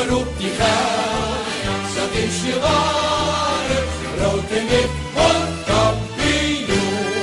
roept die geld. Zat is je ware, rood en wit wordt kampioen.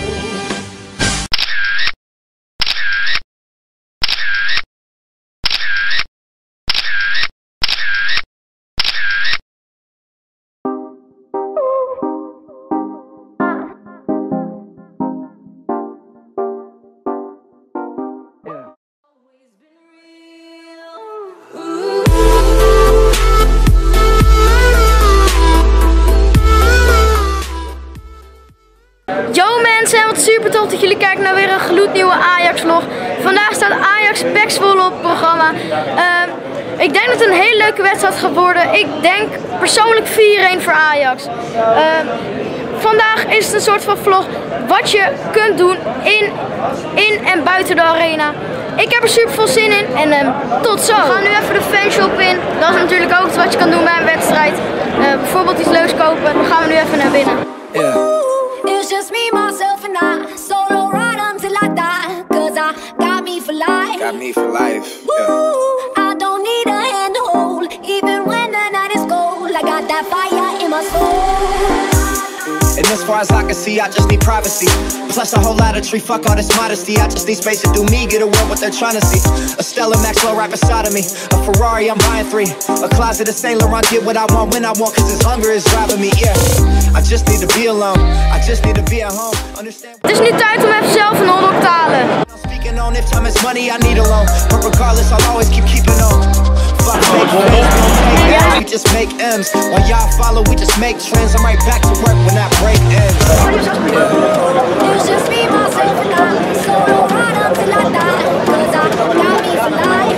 Yo mensen, wat super tof dat jullie kijken naar weer een gloednieuwe Ajax vlog. Vandaag staat Ajax PEC Zwolle op het programma. Ik denk dat het een hele leuke wedstrijd gaat worden. Ik denk persoonlijk 4-1 voor Ajax. Vandaag is het een soort van vlog wat je kunt doen in en buiten de arena. Ik heb er super veel zin in en tot zo. We gaan nu even de fanshop in. Dat is natuurlijk ook wat je kan doen bij een wedstrijd. Bijvoorbeeld iets leuks kopen. Dan gaan we nu even naar binnen. It's just me, myself and I. Solo ride until I die. Cause I got me for life. Got me for life. I don't need a hand to hold. Even when the night is cold. I got that fire in my soul. And as far as I can see, I just need privacy. Plus a whole lot of tree, fuck all this modesty. I just need space to do me, get away what they're trying to see. A Stella Maxwell right beside of me. A Ferrari, I'm buying 3. A closet of Saint Laurent, get what I want when I want. Cause this hunger is driving me, I just need to be alone. I just need to be at home. Understand? Het is nu tijd om even zelf een hotdog te halen. Speaking on if time is money, I need a loan. But regardless, I'll always keep on. Fuck fake friends, we don't take M's, we just make M's. While y'all follow, we just make trends. I'm right back to work when that break ends. It's just me, myself and I. Solo ride until I die. Cause I got me for life.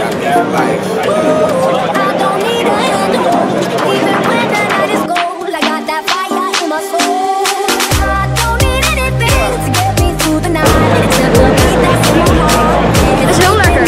I don't need a hand to hold. Even when the night is cold. I got that fire in my soul. I don't need anything to get me through the night. Except the beat that's in my heart. Het is heel lekker.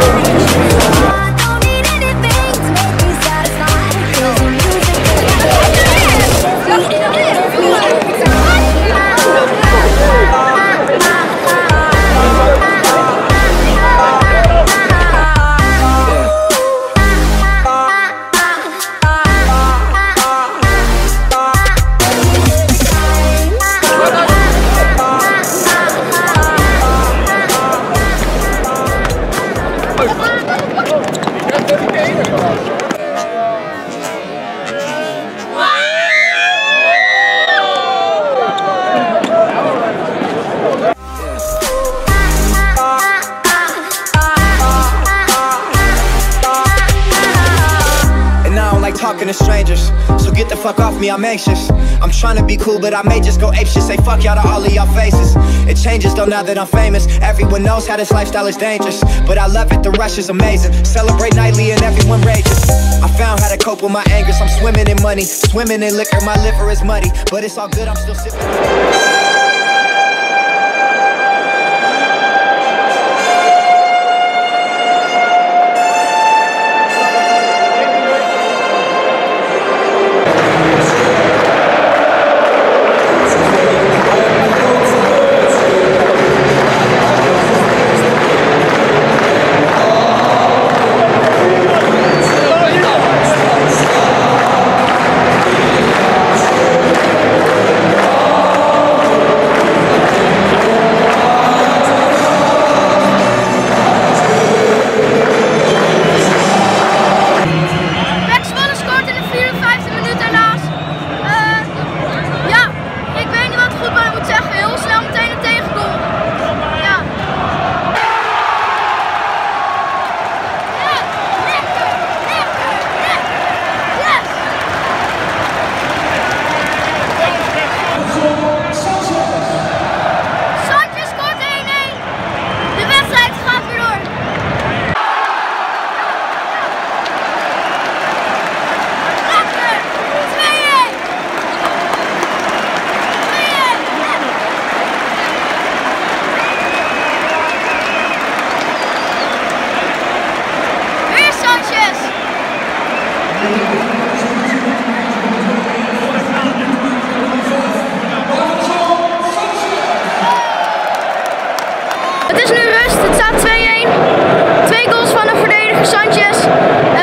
Talking to strangers, so get the fuck off me, I'm anxious. I'm trying to be cool, but I may just go apeshit. Say fuck y'all to all of y'all faces. It changes though now that I'm famous. Everyone knows how this lifestyle is dangerous, but I love it, the rush is amazing. Celebrate nightly and everyone rages. I found how to cope with my anger, so I'm swimming in money, swimming in liquor, my liver is muddy. But it's all good, I'm still sipping. Het is nu rust, het staat 2-1. 2 goals van de verdediger Sanchez.